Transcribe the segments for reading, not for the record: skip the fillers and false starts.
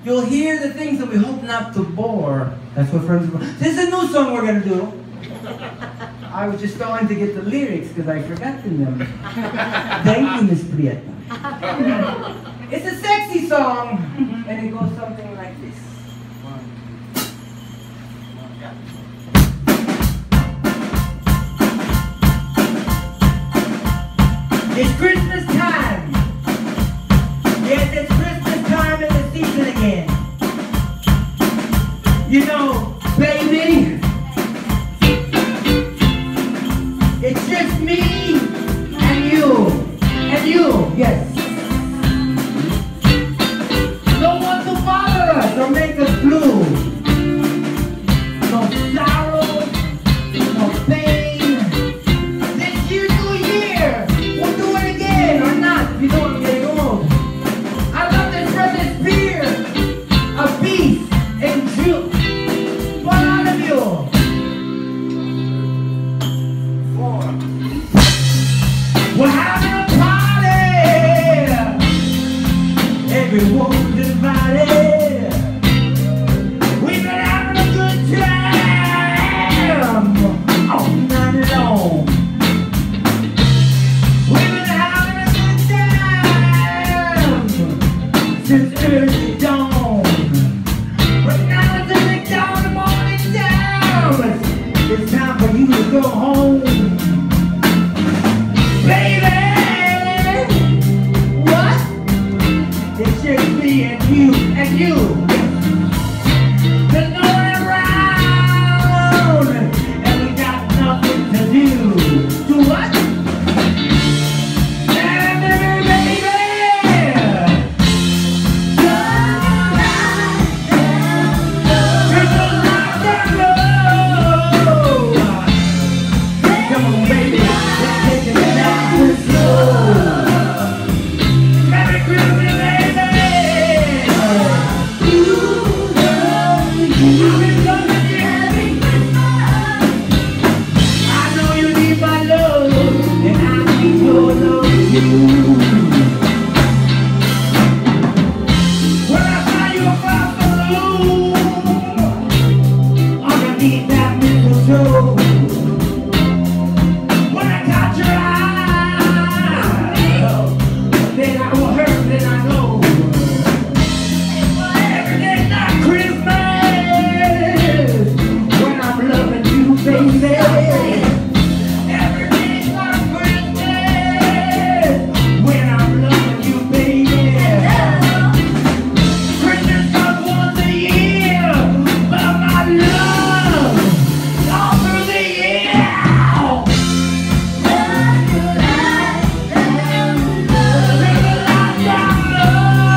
You'll hear the things that we hope not to bore. That's what friends are. This is a new song we're gonna do. I was just going to get the lyrics because I forgot them. Thank you, Miss Prieta. It's a sexy song, and it goes something like this. It's Christmas time. Yes, it's Christmas time in the season again. You know, baby, it's just me and you, yes. No one to bother us or make us blue. No sorrow, no pain. This year's New Year. We'll do it again or not. You know I'm getting old. I love this brother's beer, a beef, and juice. One out of you. 4. We're having a party. Everyone's invited. We've been having a good time all night long. We've been having a good time since early dawn. But now it's early dawn, the morning down. It's time for you to go home. Baby, what? It's just me and you. There's no one around, and we got nothing to do. Do what?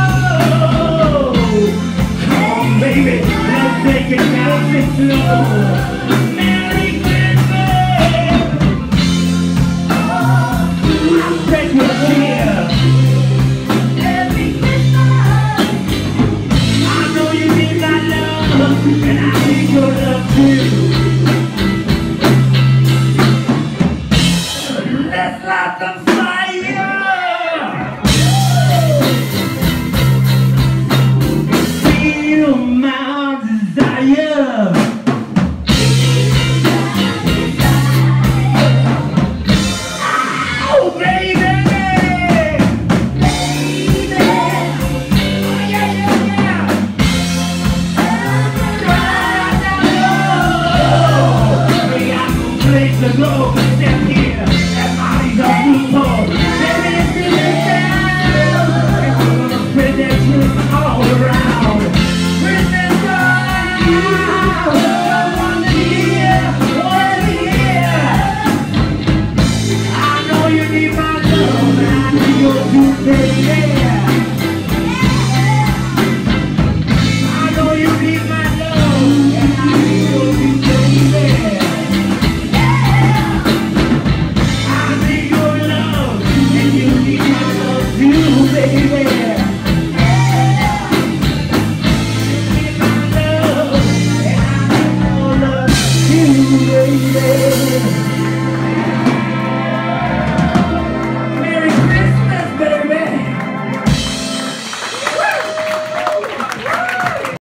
Baby, let's take it down slow.